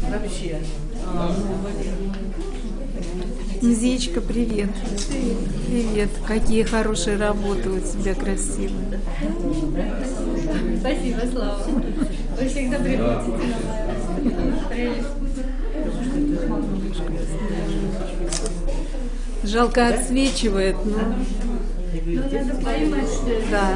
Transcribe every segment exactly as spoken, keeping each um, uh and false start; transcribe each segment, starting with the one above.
Вообще. Мзечка, привет. Привет. Какие хорошие работы у тебя, красивые. Спасибо, Слава. Вы всегда приходите на прелесть. Жалко, отсвечивает, но... Ну, надо поймать, что это. Да.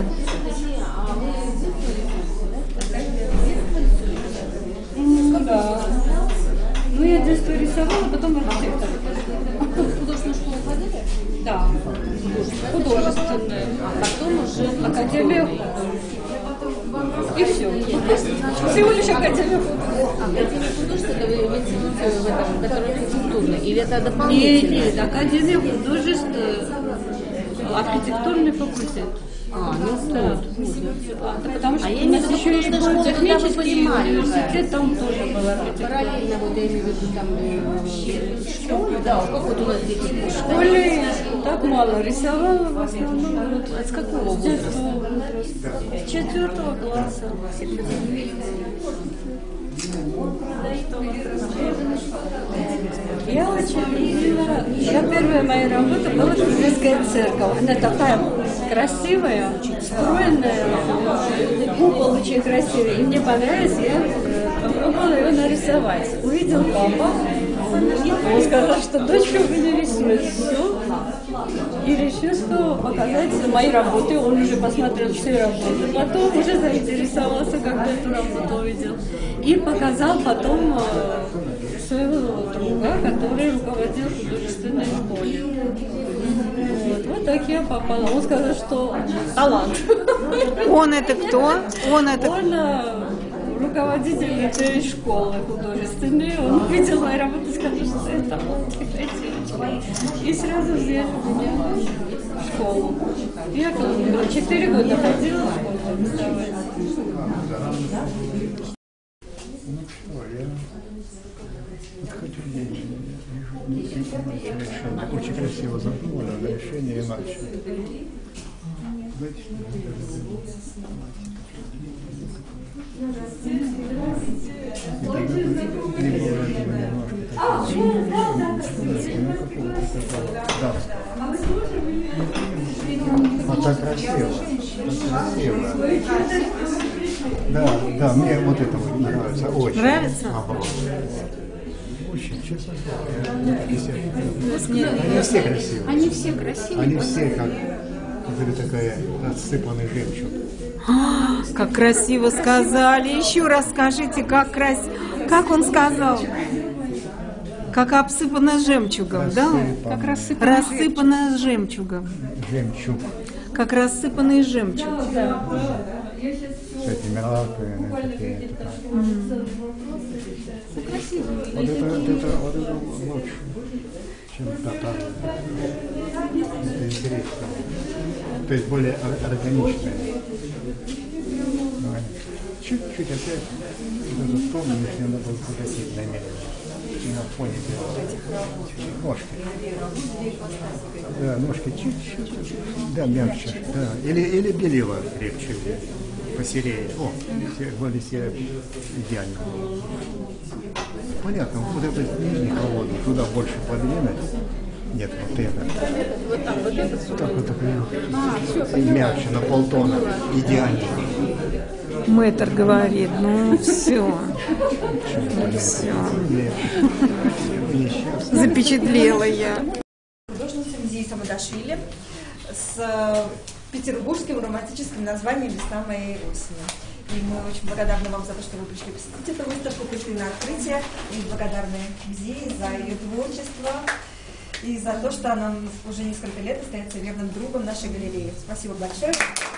Ну, да. Ну, я детство рисовала, потом архитектор. Художественную школу ходили? Да. Художественную. А потом уже Академия и все. Всего лишь Академия художеств. Академия художеств, это вы имеете в виду в этом, который архитектурный, или это Нет, дополнительно? нет, Академия художеств, архитектурный факультет. А, ну Да. да. А, потому что А я у нас имею в виду еще и художественную был школу, когда вы технический понимали, университет, там тоже был архитектура. Параллельно, вот я имею в виду там э, в школе, да, как вот у нас дети В школе так мало рисовала, в основном. Вот, От какого с возраста? детского возраста. С четвертого класса. Я очень любила. Я первая моя работа была Кузнецкая церковь. Она такая красивая, стройная, купол очень красивый. И мне понравилось, я попробовала ее нарисовать. Увидел папа, он сказал, что дочка вы не рисует. Все. И решил, что показать мои работы. Он уже посмотрел все работы. Потом уже заинтересовался, когда эту работу увидел. И показал потом своего друга, который руководил художественной школе. Вот, вот так я попала. Он сказал, что талант. Он это кто? Он это... Он э, руководитель этой школы художественной. Он видел мои работы и сказал, что это вот красивочка. И сразу взяли меня в школу. Я четыре года ходила в школу рисовать. Ну что, я вот хочу деньги. Решение. Очень красиво задумано, но решение иначе. Знаете, и тогда бы не было этого немножко такого, ну какого-то такого дарства. А так красиво, так красиво. Да, да, мне вот это вот нравится, очень. Нравится? Наоборот. Очень, честно говоря. Они все красивые. Они все красивые. Они все как, как такая отсыпанный жемчуг. А, как красиво сказали. Еще раз скажите, как красиво. Как он сказал? Как обсыпано жемчугом, да? Как рассыпанный Рассыпано жемчугом. Жемчуг. Как рассыпанный жемчуг. С этими лапами, какие-то там. Вот это, вот это, вот это лучше, чем татар. Это интересно. То есть более органичное. Чуть-чуть опять вот эту сторону, если надо было погасить намеренно. И на фоне делать. Ножки. Да, ножки чуть-чуть. Да, мягче. Да. Или, или белила крепче. Посерее. О, все, более все идеально. Понятно, вот этот нижний холодный, туда больше подвинуть. Нет, вот это. Вот так, вот это сюда. Так вот такое. А, все, И мягче, на полтона. Идеально. Мэтр говорит, ну все. Все. Запечатлела я. Художница Мзии Самадашвили с петербургским романтическим названием «Весна моей осени». И мы очень благодарны вам за то, что вы пришли посетить эту выставку, пришли на открытие. И благодарны Мзии за ее творчество и за то, что она уже несколько лет остается верным другом нашей галереи. Спасибо большое.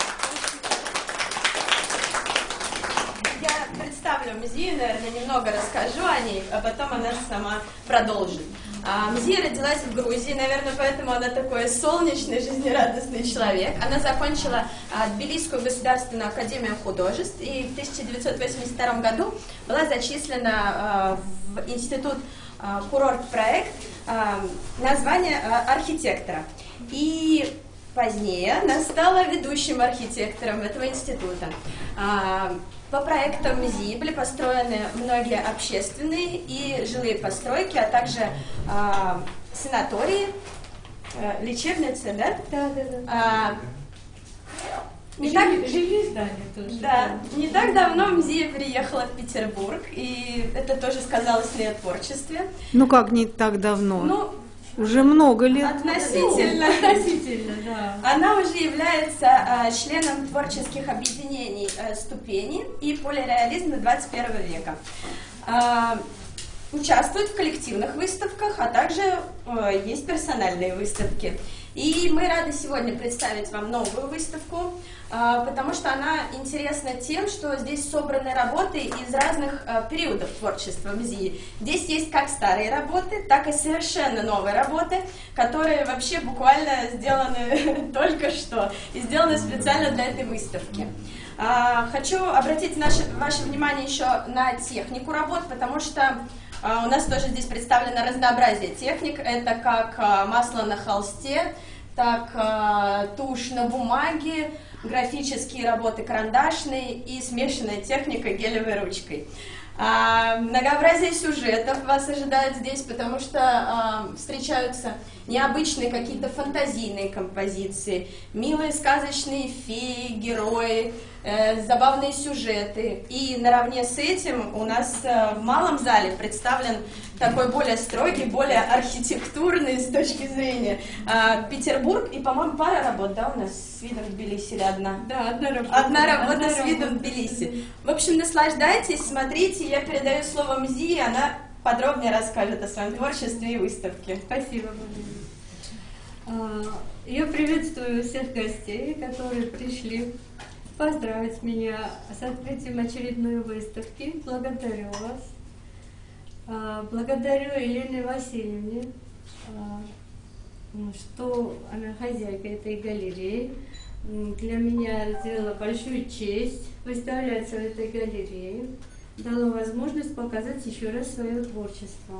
Я представлю Мзию, наверное, немного расскажу о ней, а потом она сама продолжит. Мзия родилась в Грузии, наверное, поэтому она такой солнечный, жизнерадостный человек. Она закончила Тбилисскую государственную академию художеств и в тысяча девятьсот восемьдесят втором году была зачислена в институт курорт-проект, название архитектора. И позднее она стала ведущим архитектором этого института. По проектам МЗИ были построены многие общественные и жилые постройки, а также санатории, лечебницы, да? Да, да, да. А, не Жили, так, жили здания тоже. да, не так давно МЗИ приехала в Петербург, и это тоже сказалось на ее творчестве. Ну как не так давно? Ну, Уже много лет. относительно. Относительно, да. Она уже является а, членом творческих объединений а, «Ступени» и «Полиреализм двадцать первого века». А, участвует в коллективных выставках, а также а, есть персональные выставки. И мы рады сегодня представить вам новую выставку, а, потому что она интересна тем, что здесь собраны работы из разных а, периодов творчества МЗИ. Здесь есть как старые работы, так и совершенно новые работы, которые вообще буквально сделаны только что и сделаны специально для этой выставки. А, хочу обратить наше, ваше внимание еще на технику работ, потому что а, у нас тоже здесь представлено разнообразие техник. Это как а, масло на холсте, так а, тушь на бумаге, графические работы карандашные и смешанная техника гелевой ручкой. А, многообразие сюжетов вас ожидает здесь, потому что а, встречаются необычные какие-то фантазийные композиции, милые сказочные феи, герои, э, забавные сюжеты. И наравне с этим у нас э, в малом зале представлен такой более строгий, более архитектурный с точки зрения э, Петербург. И, по-моему, пара работ, да, у нас с видом Тбилиси или одна? Да, одна работа. Одна работа Одна с видом работа. Тбилиси. В общем, наслаждайтесь, смотрите. Я передаю слово МЗИ, она подробнее расскажет о своем творчестве и выставке. Спасибо. А, Я приветствую всех гостей, которые пришли поздравить меня с открытием очередной выставки. Благодарю вас. А, Благодарю Елене Васильевне, а, что она хозяйка этой галереи. М, Для меня сделала большую честь выставляться в этой галерее. Дала возможность показать еще раз свое творчество.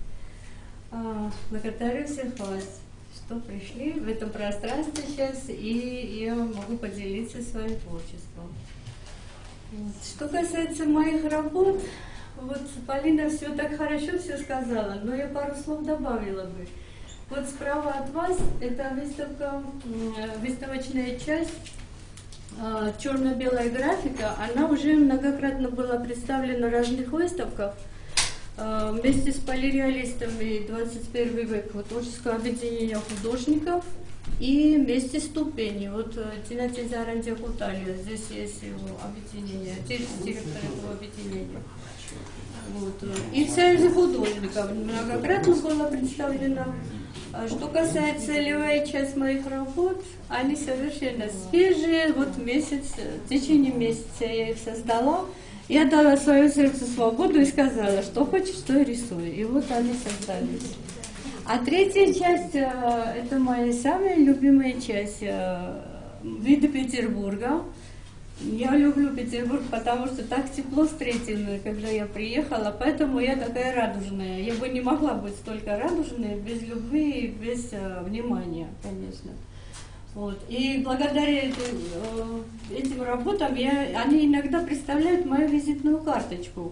А, Благодарю всех вас, что пришли в этом пространстве сейчас, и я могу поделиться своим творчеством. Вот. Что касается моих работ, вот Полина все так хорошо все сказала, но я пару слов добавила бы. Вот справа от вас это выставка, м, выставочная часть, а, черно-белая графика, она уже многократно была представлена в разных выставках. А, Вместе с полиреалистами двадцать первый век, вот, творческого объединения художников, и вместе с «Ступени». Вот Тинати Заранди Хуталия, здесь есть его объединение, директор этого объединения. Вот. И в Союзе художников многократно было представлено. А Что касается левая часть моих работ, они совершенно свежие. Вот месяц, в течение месяца я их создала. Я дала свое сердце свободу и сказала, что хочешь, то и рисуй. И вот они создались. А третья часть, э, это моя самая любимая часть, э, виды Петербурга. Я люблю Петербург, потому что так тепло встретил, когда я приехала, поэтому я такая радужная. Я бы не могла быть столько радужной без любви и без э, внимания, конечно. Вот. И благодаря этой, э, этим работам я, они иногда представляют мою визитную карточку.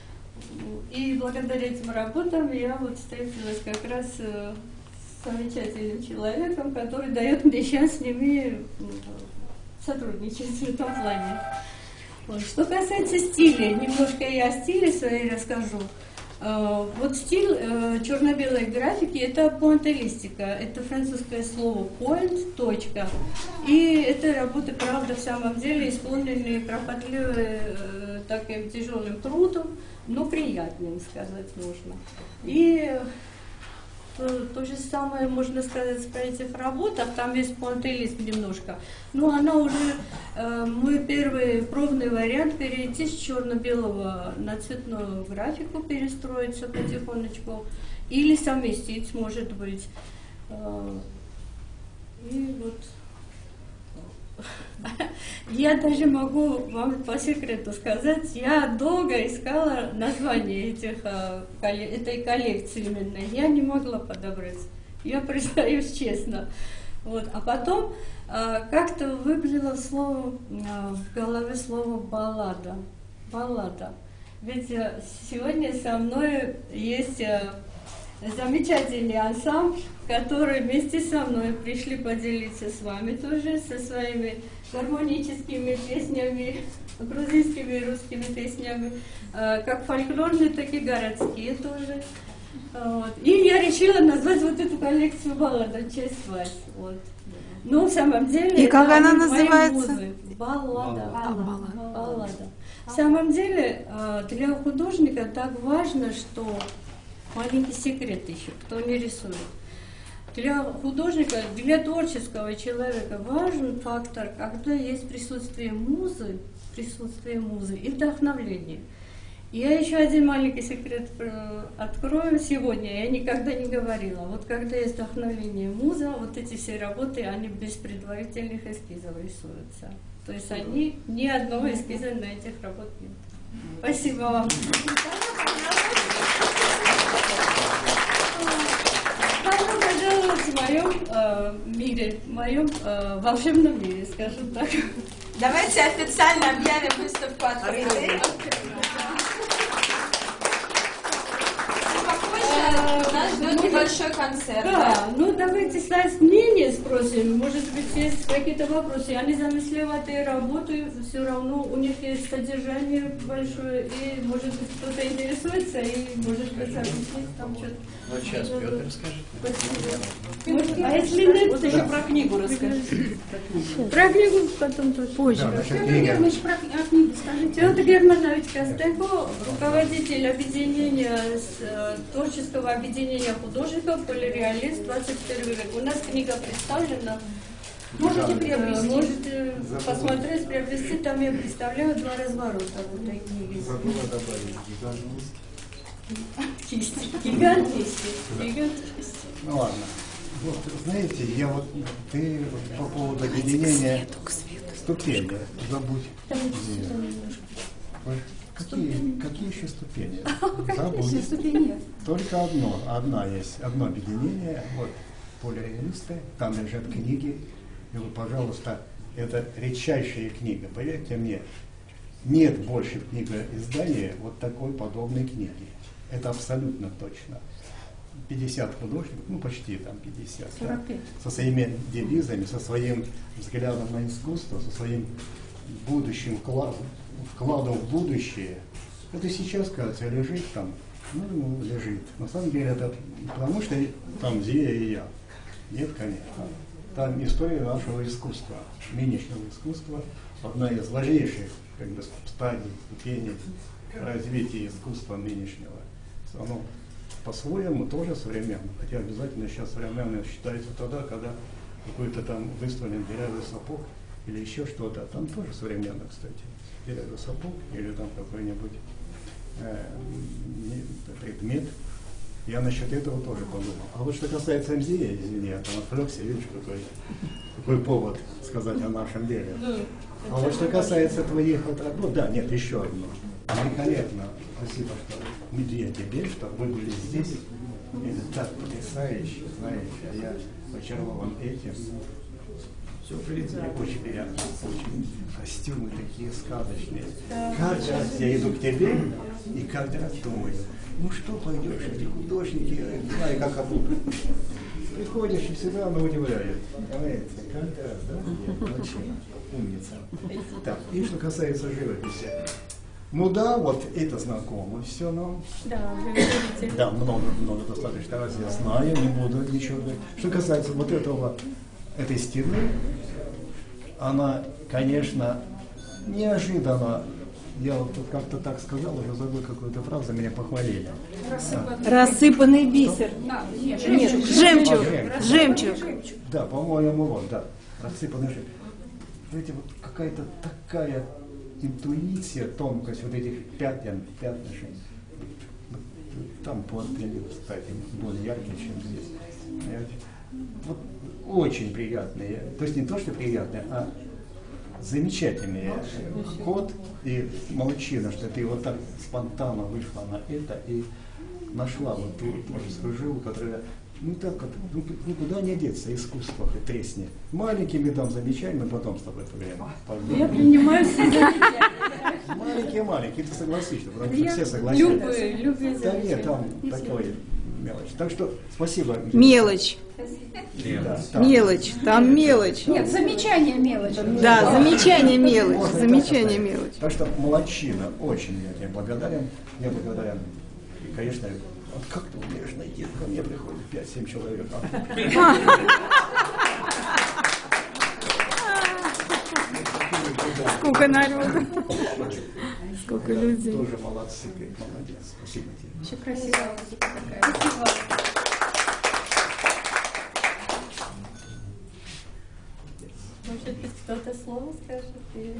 И благодаря этим работам я вот встретилась как раз э, с замечательным человеком, который дает мне сейчас с ними э, сотрудничать в этом плане. Вот. Что касается стиля, немножко я о стиле своей расскажу. Э, Вот стиль э, черно-белой графики — это пуантилистика, это французское слово point, точка. И эти работы, правда, в самом деле исполнены кропотливым, э, таким тяжелым трудом, но приятным, сказать можно. И то, то же самое можно сказать про этих работах, там есть пуантилизм немножко. Но она уже, э, мой первый пробный вариант перейти с черно-белого на цветную графику, перестроиться потихонечку, или совместить, может быть. Э, и вот я даже могу вам по секрету сказать, я долго искала название этих, этой коллекции именно, я не могла подобрать, я признаюсь честно. Вот. А потом э, как-то выплыло слово, э, в голове слово баллада. Баллада. Ведь э, сегодня со мной есть э, замечательный ансамбль, которые вместе со мной пришли поделиться с вами тоже, со своими гармоническими песнями, грузинскими и русскими песнями, э, как фольклорные, так и городские тоже. Вот. И я решила назвать вот эту коллекцию баллад в честь вас. Вот. Но в самом деле... И как она мои называется? музы. Баллада. А, баллада. Баллада. В самом деле для художника так важно, что... Маленький секрет еще, кто не рисует. Для художника, для творческого человека важен фактор, когда есть присутствие музы, присутствие музы и вдохновление. Я еще один маленький секрет открою сегодня, я никогда не говорила. Вот когда есть вдохновение муза, вот эти все работы, они без предварительных эскизов рисуются. То есть они, ни одного эскиза на этих работ нет. Спасибо вам. Добро пожаловать в моем э, мире, в моем э, волшебном мире, скажем так. Давайте официально объявим выставку открытой. У нас ждет небольшой концерт. Да, ну давайте слать мнение спросим, может быть есть какие-то вопросы. Они замысловатые работы, все равно у них есть содержание большое, и может быть кто-то интересуется, и может быть объяснить там что-то. Вот сейчас Петр скажет. Может, а если нет, Вот еще про книгу расскажи. про книгу потом тоже. Позже. Да, насчет Петр книги. Германович, про книгу скажите. Петр Германович Костенко, руководитель объединения, с, э, творческого объединения художников «Полиреалист двадцать первый век». У нас книга представлена. Можете Э, приобрести. Можете посмотреть, приобрести. Там я представляю два разворота в этой книге. Забыла добавить гигант. Есть. Гигант есть. Гигант есть. Ну ладно. Вот, знаете, я вот, ты по поводу объединения ступени, забудь. Ой, Какие, какие еще ступени? Забудь. Ступени. Только одно, одна есть, одно объединение, вот, полиреалисты, там лежат книги, и вот, пожалуйста, это редчайшая книга, поверьте мне, нет больше книгоиздания вот такой подобной книги. Это абсолютно точно. пятьдесят художников, ну почти там пятьдесят, да, со своими девизами, со своим взглядом на искусство, со своим будущим вкладом, вкладом в будущее. Это сейчас, кажется, лежит там, ну, лежит. На самом деле это потому, что там Зия и я. Нет, конечно. Там история нашего искусства, нынешнего искусства, одна из важнейших как бы, стадий, ступеней развития искусства нынешнего. Оно по-своему тоже современно, хотя обязательно сейчас современно считается тогда, когда какой-то там выставлен деревянный сапог или еще что-то, там тоже современно, кстати, деревянный сапог или там какой-нибудь э, предмет. Я насчет этого тоже подумал. А вот что касается музея, извини, я там отвлекся, видишь, какой, какой повод сказать о нашем деле. А вот что касается твоих вот работ, да, нет, еще одно. Великолепно. Спасибо, что мы тебе, что вы были здесь. Это так потрясающе, знаешь, а я очарован этим. Все, мне очень приятно, очень костюмы такие сказочные. Каждый раз я иду к тебе и каждый раз думаю, ну что пойдешь, эти художники, не знаю, как обут. Приходишь и всегда оно удивляет. Понимаете, каждый раз, да? Очень умница. Так, и что касается живописи. Ну да, вот это знакомо, все нам. Да, вы видите. Да, много, много достаточно раз я знаю, не буду ничего говорить. Что касается вот этого, этой стены, она, конечно, неожиданно, я вот тут как-то так сказал, уже забыл какую-то фразу, меня похвалили. Рассыпанный бисер. Да, нет, Нет, жемчуг. жемчуг. Жемчуг. Да, по-моему, вот, да, рассыпанный жемчуг. Знаете, вот какая-то такая интуиция, тонкость вот этих пятен, пятнышек. Там подпили, кстати, более яркие, чем здесь. Вот очень приятные, то есть не то, что приятные, а замечательные ход и молодчина, что ты вот так спонтанно вышла на это и нашла вот ту творческую жилу, которая Ну так вот, ну, никуда не деться, искусство хоть тресни. Маленькими там замечанием, потом с тобой поговорим. Я принимаю все замечания. Маленькие-маленькие, ты согласишься, потому что Я все согласятся. любые, любые Да нет, замечания. там такое мелочь. Так что спасибо. Мелочь. Да, там. Мелочь. Там мелочь. Нет, замечание мелочь. Да, замечание мелочь. Можно и Замечание так мелочь. сказать. Так что молодчина, очень я тебе благодарен. Я благодарен. И, конечно, вот как ты умеешь найти, ко мне приходит пять-семь человек. Сколько народу. Сколько людей. Тоже молодцы, говорит, молодец. Спасибо тебе. Очень красивая музыка такая. Спасибо. Может быть, кто-то слово скажет? Или...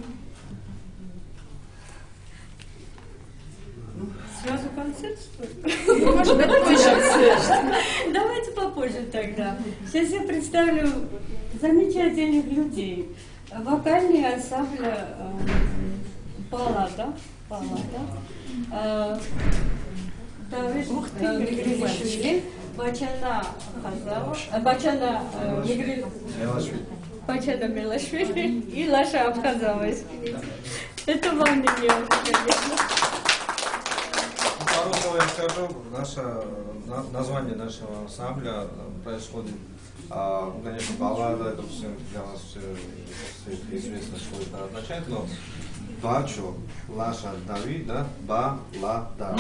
Сразу концерт, что ли? Может быть, позже. Давайте попозже тогда. Сейчас я представлю замечательных людей. Вокальный ансамбль э, Палата. Палата. Э, Давид э, Мигрелишвили, Бачана Хазава, э, Бачана э, Мигрелишвили. Бачана Милашвили и Лаша Абхазова. Извините. Это вам не делать, конечно. По-русски я скажу, наше на- название нашего ансамбля происходит, а, ну, конечно, баллада, это все для нас все, все известно, что это означает, но Бачо, Лаша, Давид, да, Балада.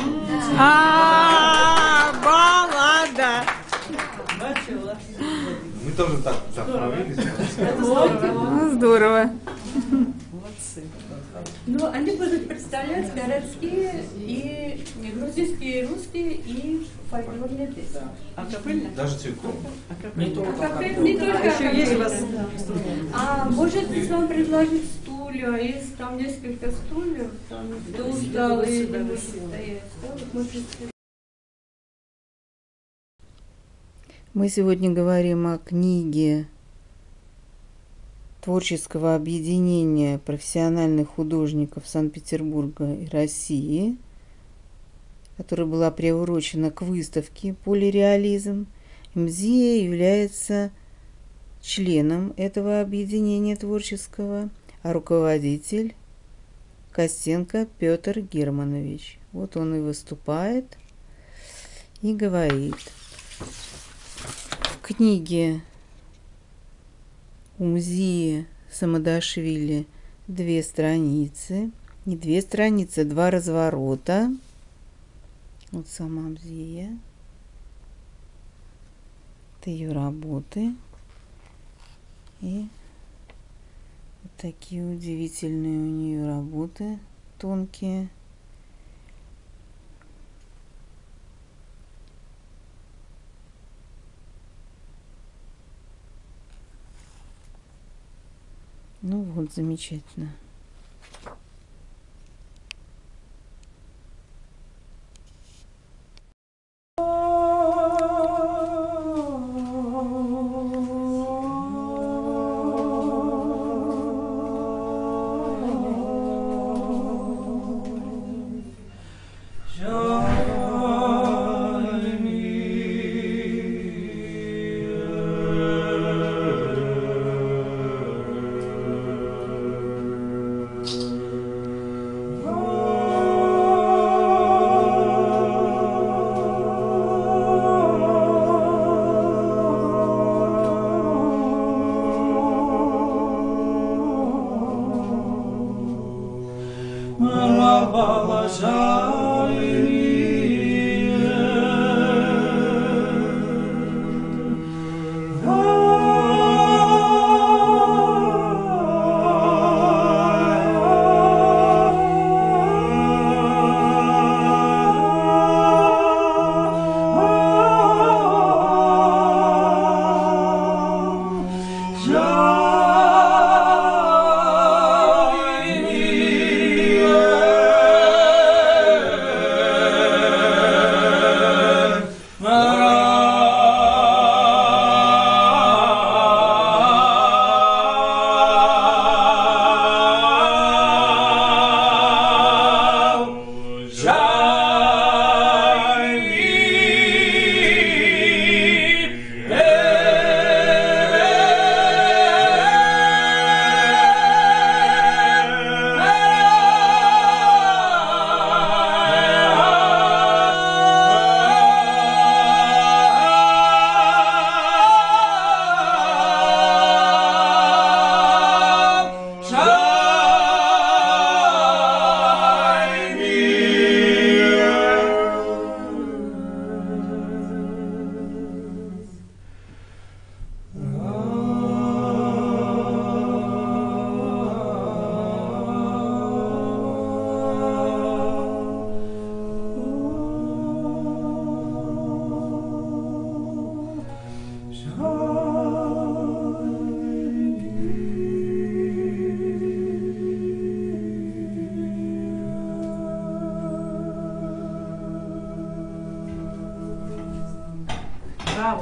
А, баллада. Мы тоже так заправились. Ну, здорово. Ну, они будут представлять городские и грузинские, и русские и фольклорные песни. А правильно? Даже цветком. Не только. Еще есть у вас. А может быть вам предложить стулья? Есть там несколько стульев, там стул стал и не может стоять. Да, вот может... Мы сегодня говорим о книге творческого объединения профессиональных художников Санкт-Петербурга и России, которая была приурочена к выставке «Полиреализм». МЗИА является членом этого объединения творческого, а руководитель Костенко Петр Германович. Вот он и выступает и говорит. В книге у МЗИА Самадашвили две страницы, не две страницы, два разворота. Вот сама МЗИА. Это ее работы. И вот такие удивительные у нее работы, тонкие. Ну вот, замечательно. Браво.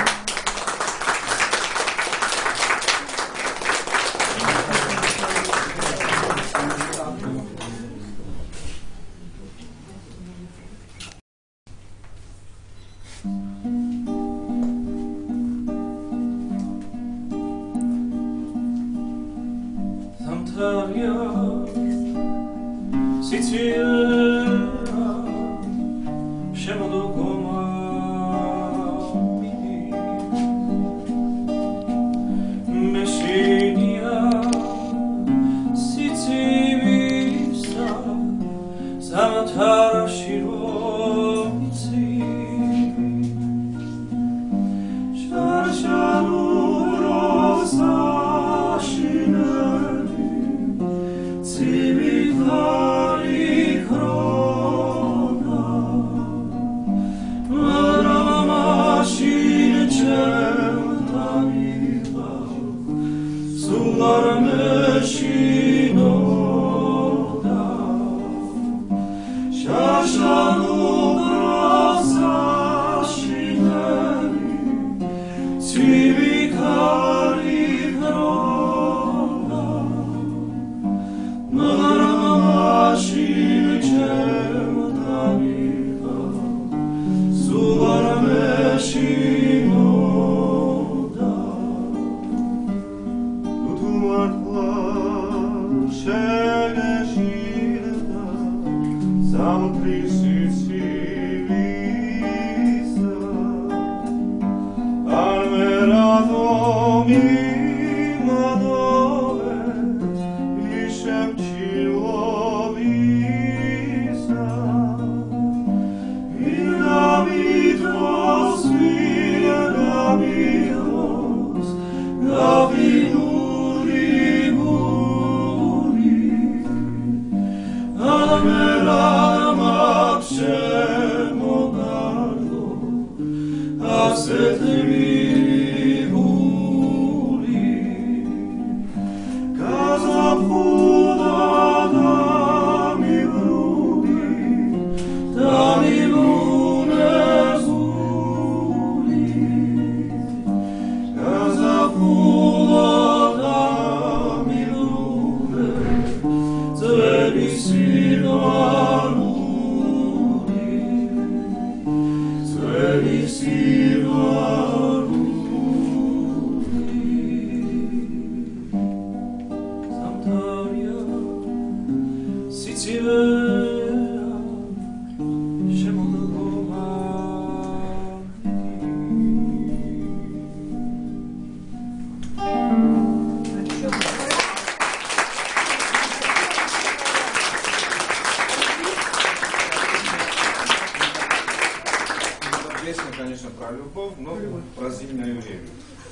Конечно, про любовь, но про зимнее время.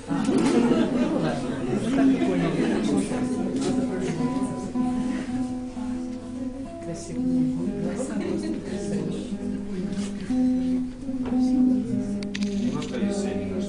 Немножко есени наша.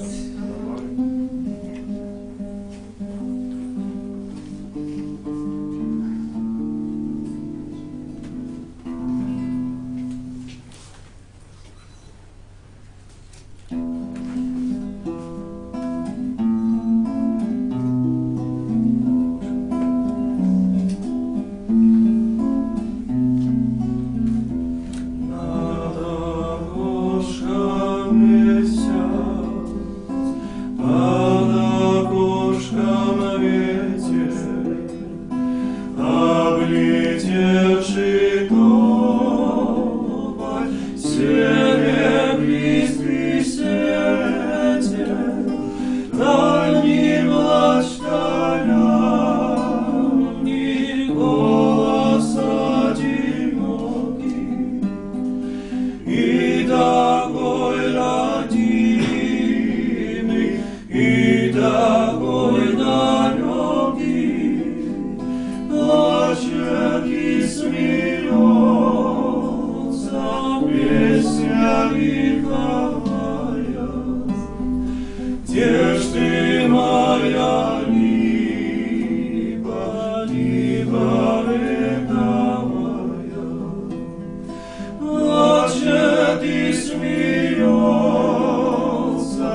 Плачет и смеется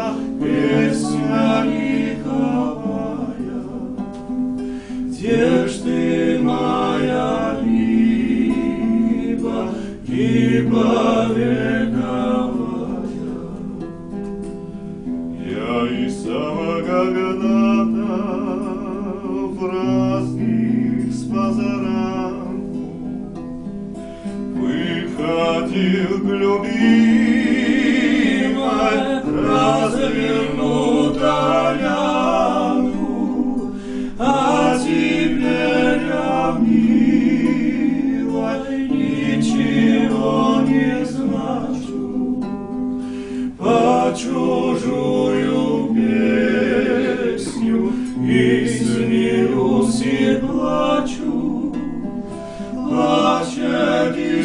любимая, развернута ляну, а теперь я, милая, ничего не значу, по чужую песню и смеюсь и плачу, плачет и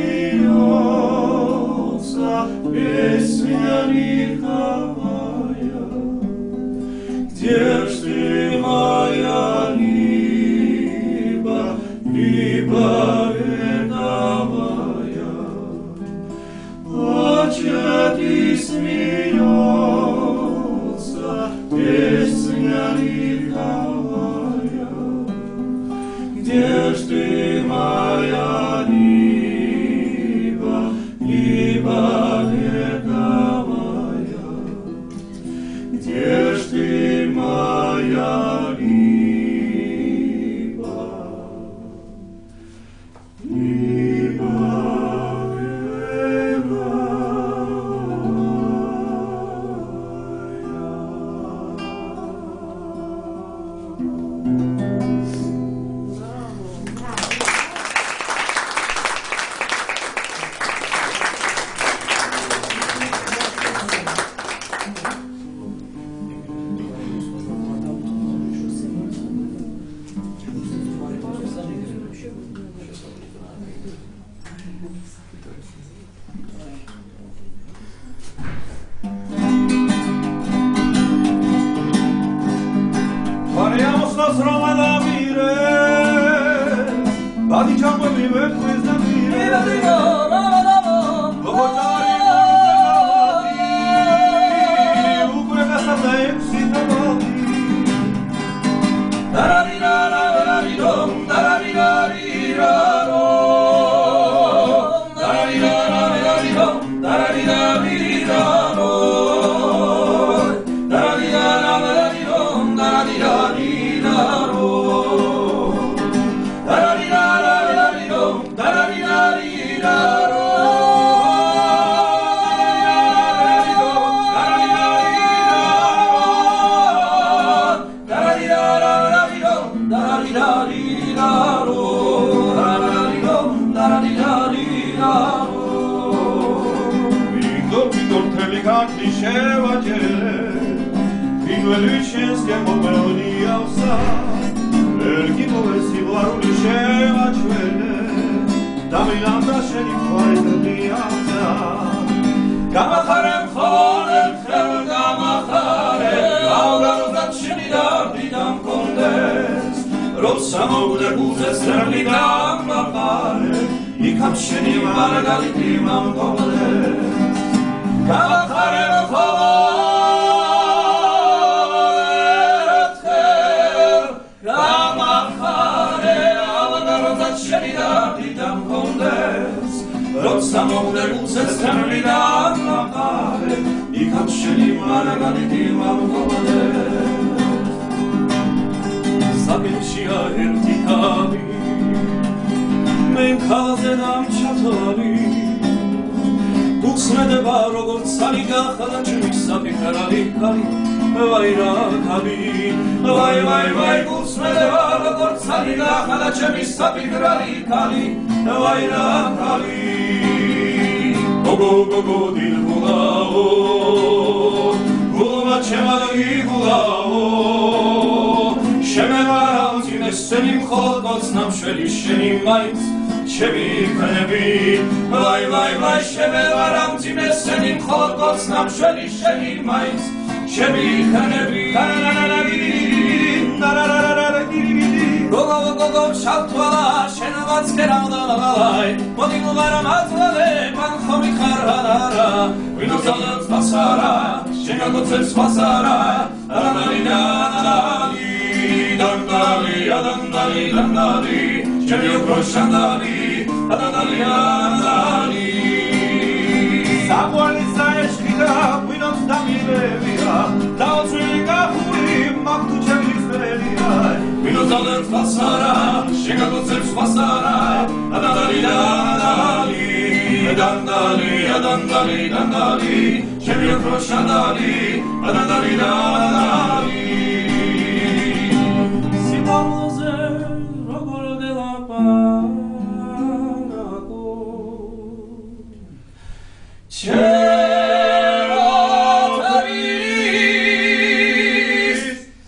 смеется песня лиховая. Где ж ты, моя либо, либо рядовая? Плачет и смеется песня лиховая. Где ж ты, моя либо, либо рядовая? Где ж ты, моя либо, либо Parliamo sta stroma da mire, ma diciamo mi metto questa mire. Lo portare in un pure questa tempi trovati. Dararidararidaridom, dararidaridaro, dararidararidaridom, dararidaridaro, dararidararidaridom, dararidaridaro, dararidararidaridom, dararidaridaro. Diceva che fino a Lucenske melodia usa, perché dovessi volare diceva cioè, dammi la tascia di fare capiata. Kamacharem chorem chel kamacharem, aura rozaczeni dardi dam kondes, rozsamou derbuze sterli dam macharem, I kapsheni margaliti mam kondes. Kamacharem chorem kamacharem, aura rozaczeni dardi dam kondes, rozsamou derbuze sterli dam macharem, I kapsheni margaliti mam kondes. Sapirshia ertikali, men kazedam chatali, uksmedeba როგორც სალიგახა და ჩემი საფიქრალი კალი, ვაირა კალი, ვაი ვაი ვაი უცმედება როგორც სალიგახა და ჩემი საფიქრალი კალი, ვაირა კალი. გოგო გოგო დილგულაო, გულმა ჩემა გიგულაო, შემევარავ წინესენი მხოლოდ მოცნამშველი შენი მაინც ჩემი ქნები, ვაი ვაი ვაი შემევარავ წინესენი მხოლოდ მოცნამშველი შენი მაინც ჩემი ქნები. გოგო გოგო შავთვალა შენවත් კერავდალაი, მოდი მოვარა მათვალე მან ხომი ხარარარა, ვინოძალებს ფასარა შენაგოცებს ფასარა, რანალინანალი Dandali, dandali, dandali, ჩემი უფრო შანდალი, dandali, dandali. საყვარლის საეშკიდა, ვინც დამილევია, დაუცველი გახური, მაგ თუ ჩემი ძველია, ვინც ძალებს ფასარა, შეგაგოცებს ფასარა, dandali, dandali. Dandali, dandali, dandali, Chevio Crosciandali, dandali, dandali. Si pose rogolo della Parago. Cielo taris,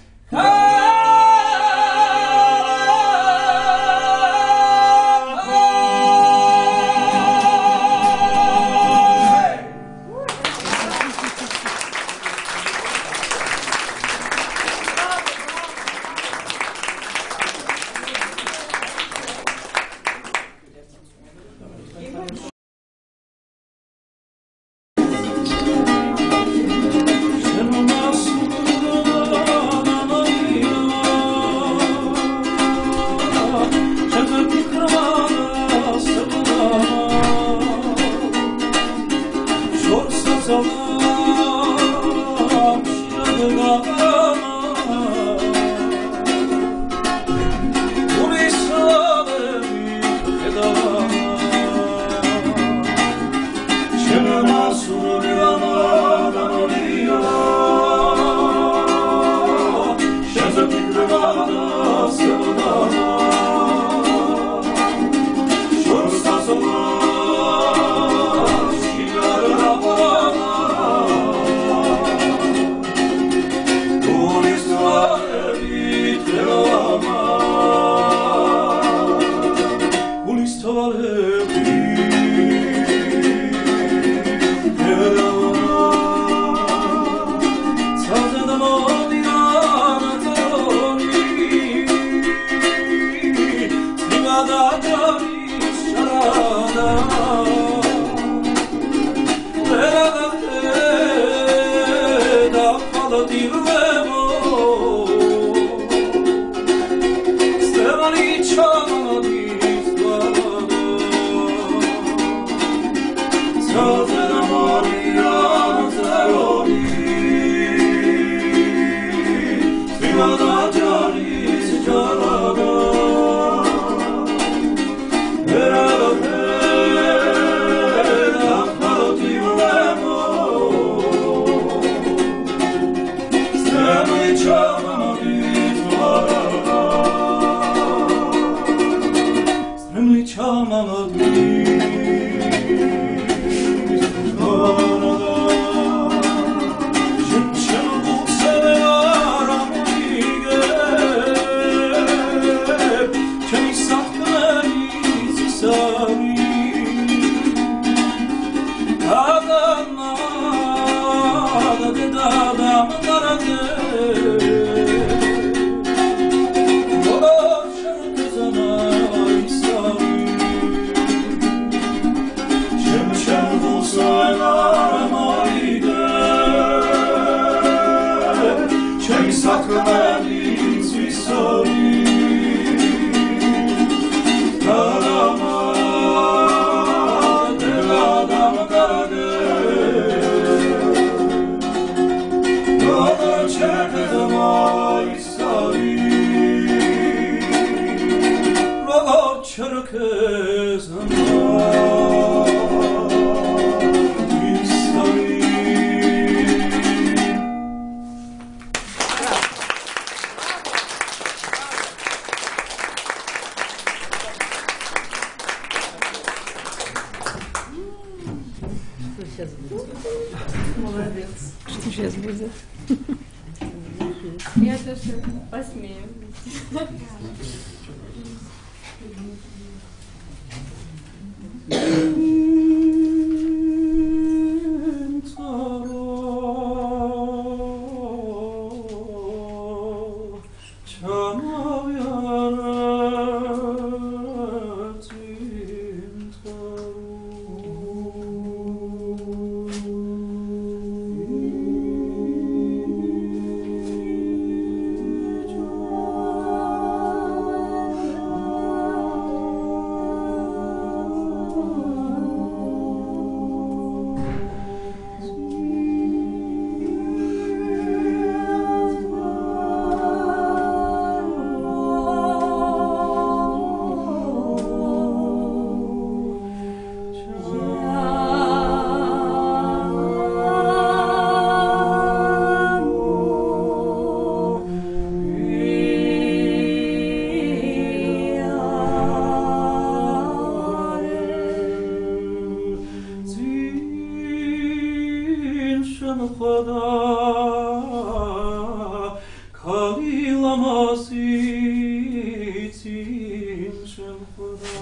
Что сейчас будет? Я тоже посмею. Shem Choda Kali Lamasitzim Shem Choda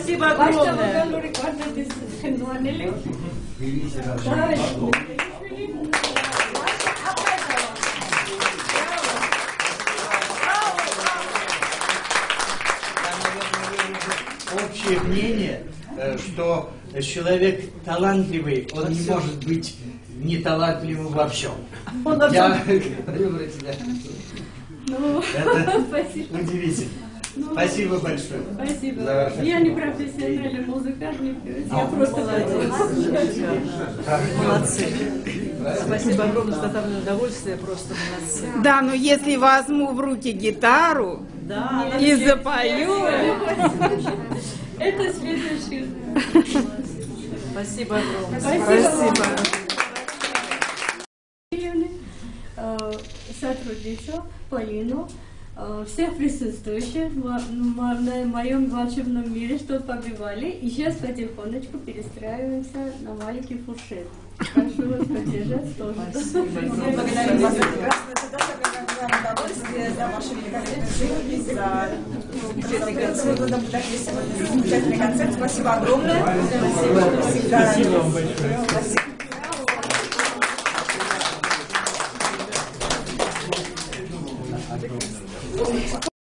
Спасибо огромное. Общее мнение, э, что человек талантливый, он не может быть не талантливым во всем. Я говорю про тебя. Это Спасибо. удивительно. Спасибо большое. Спасибо. За ваше- Я не профессиональный музыкант, не певец, я просто Молодцы. Спасибо огромное, доставлено удовольствие, просто молодцы. Да, но если возьму в руки гитару Да, и запою... Это следующее. спасибо огромное. Спасибо. Э, сотрудницу Полину, э, всех присутствующих в мо- на моем волшебном мире, что побивали. И сейчас потихонечку перестраиваемся на маленький фуршет. Прошу вас поддержать тоже. Мы благодарим вас за прекрасную задачу, огромное удовольствие, за вашу великолепную жизнь, за замечательный концерт. Замечательный концерт. Спасибо огромное. Спасибо. Спасибо вам большое. Спасибо.